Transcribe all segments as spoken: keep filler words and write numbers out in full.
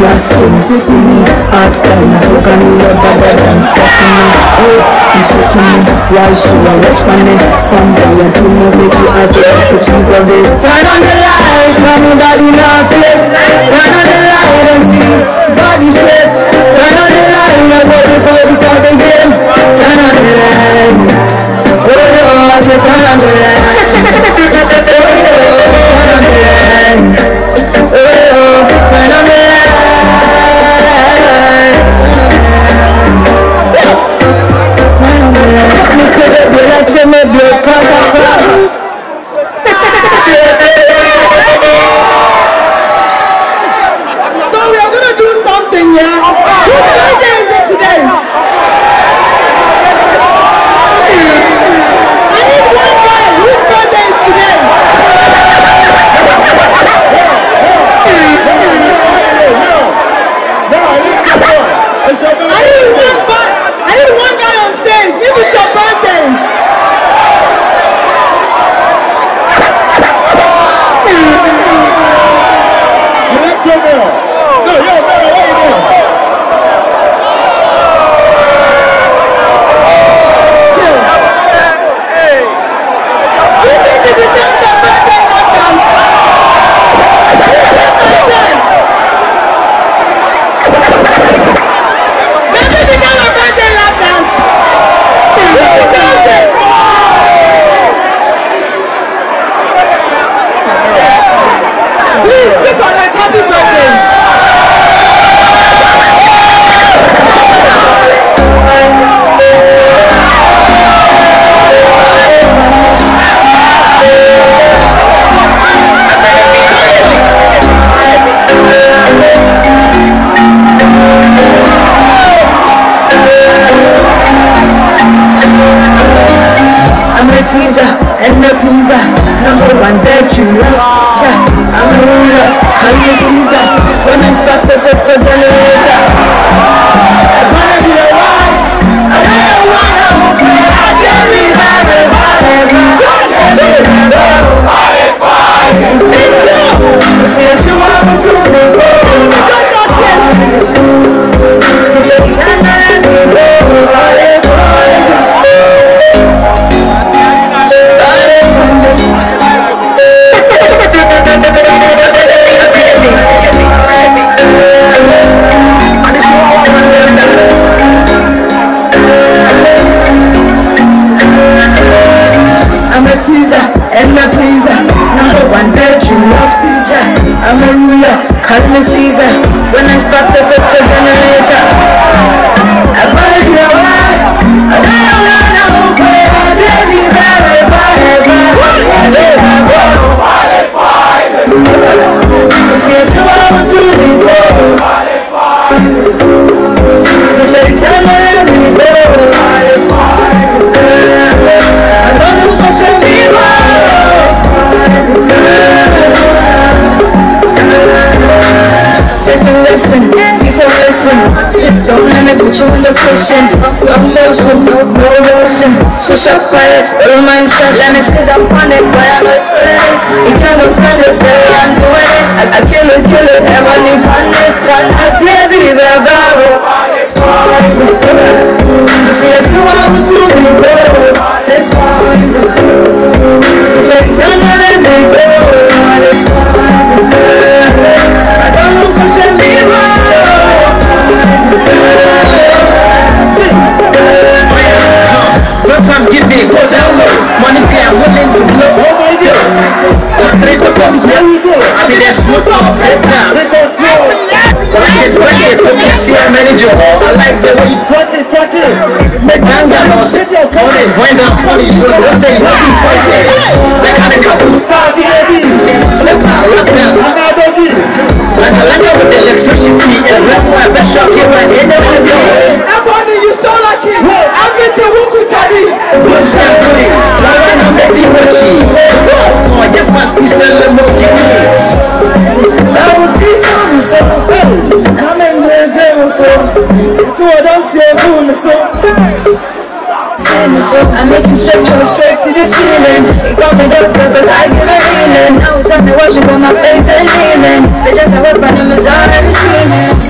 last year, baby me, hard time, I took on me, your better than stopping me. Oh, you shaking me, why should I rush my neck? Someday I do know, baby, I feel like a piece of it. Turn on the light, my body not flip. Turn on the light and see, body slip. Turn on the light, I'm waiting for you to start the game. Turn on the light, oh, I said turn on the light. And the pleaser, number one that you love. I'm a ruler, I'm your Caesar. When I spot the doctor generator, I wanna be a wife. I don't wanna open. I can't be my you say she want me to be cool. You say you can't let me go. I'm a teaser and a pleaser, number one that you love, teacher. I'm a ruler, call me Caesar. When I spot the doctor generator, I wanna be a wife. I don't wanna open. Baby, baby, baby, you say you want to be cool. You say you can't let me go. I don't know what you mean by sit and listen, before listen. Sit down, let me put you in the cushions. Slow motion, no motion. Shush up, quiet, follow my instructions. Let me sit up on it, boy, I'm not ready. You can't stand it, baby, I'm doing it. I, I kill it, kill it, heavenly planet. I can't be the barrel. You see, if you want to be good, it's poison. You say you can't let me go, it's poison. I don't know what you mean by sometimes give me a go down low. Money pay, I'm willing to blow. I'm three to come here. I mean, that's smooth all break down. Bucket, bucket, bucket, see I manage your hall. I like the way you talk it, talk it. Make down down, I'll sit there, come in, wind down, funny, you know what I'm saying? Nothing crazy. That kind of couple star, baby. Flip out, lock down, I'm out, baby. Like I like it with the electricity and rap, I bet shock you right in the window. I'm running you so lucky. Everything who could tell me. What's happening? Like I'm making what she. Oh, your fast piece of the monkey. I will teach you so. I'm in the table so. So I don't see a moon so. I'm making straight from straight to the ceiling. He called me doctor cause I give a healing. Now it's time to worship on my face and kneeling. They just have a run in my zone and screaming.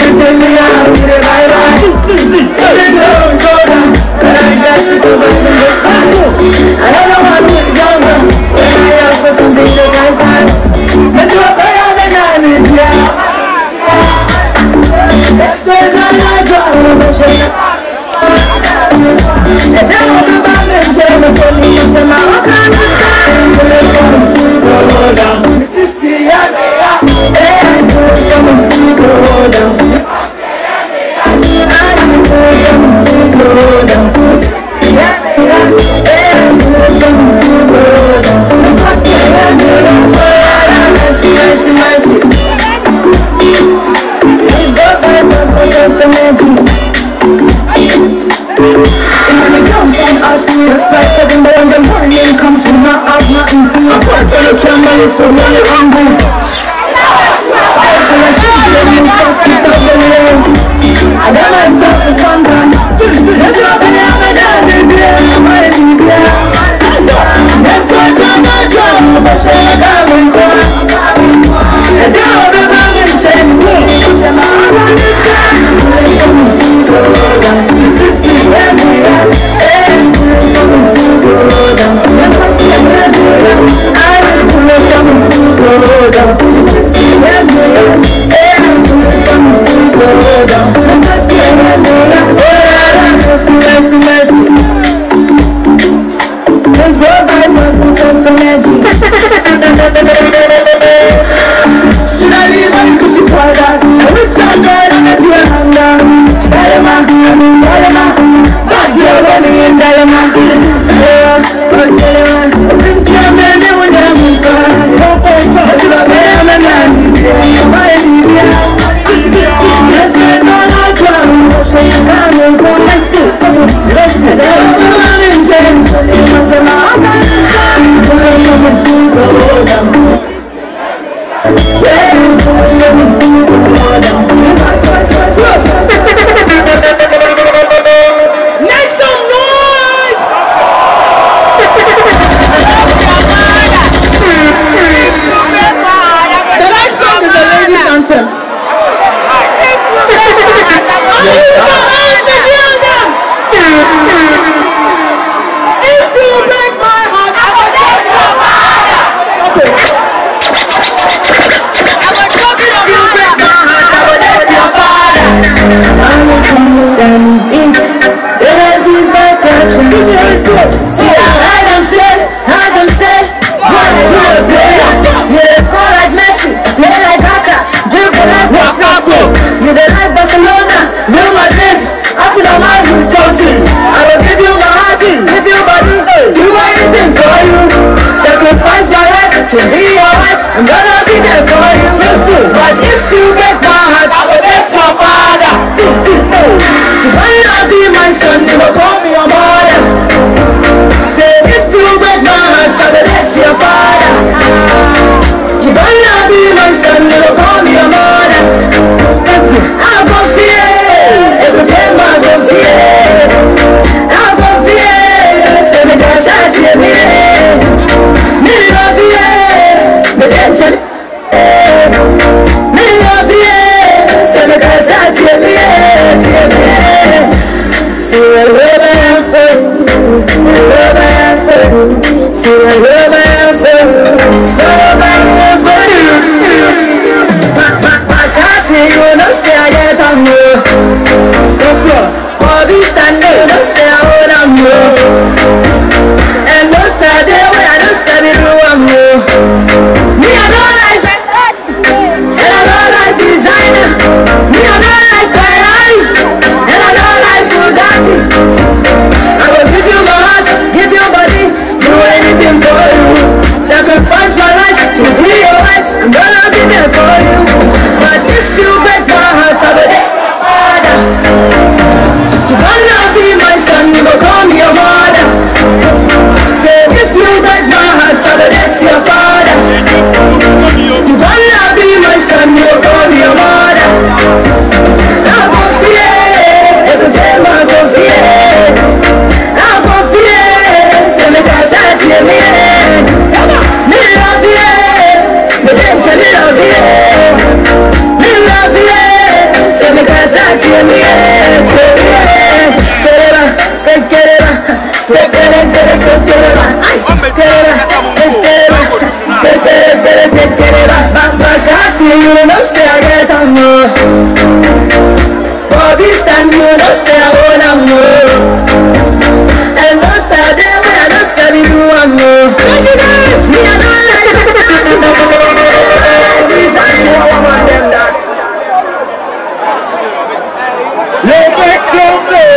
tell me I see the bye bye. Let go, slow down. But I got to survive in this time. I don't know how to get younger. When I ask for something to guide time. Let's go up around and I'm in here. Let's go down and drop a bunch of and then I'll be back and tell me for me. Say my rock on the side. Slow down. This is the area. Hey, slow down. Slow down. Just like heaven, but when the morning comes, we not have nothing. Apart from the camera, you feel really hungry. I feel like you fast and so many days. I got myself a fun time. Let's go and have a daddy beer. I'm ready to be here. Let's go down the drum, but I got me going. And then I'll be back in chains. And my heart on the side. Slow down. This is the end we are. Slow down. Never see a man here. I ain't gonna come slow down. This is the end we are. Ain't gonna come slow down. Never see a man here. Mercy, mercy, mercy. Let's go guys and put up for magic. Should I leave my Gucci product? I will tell God I'm a pure hunger. Dalema, Dalema, bad girl running in Dalema. To be alright, I'm gonna be there for you. Let's do it. But if you break my heart, I will let your father. You might not be my son, you will call me your mother. Say if you break my heart, I will let your father. You might not be my son, you will call me your mother. Let's go. I'll go fear every time I go fear. I'll go fear every time I see me. Yo, make some noise.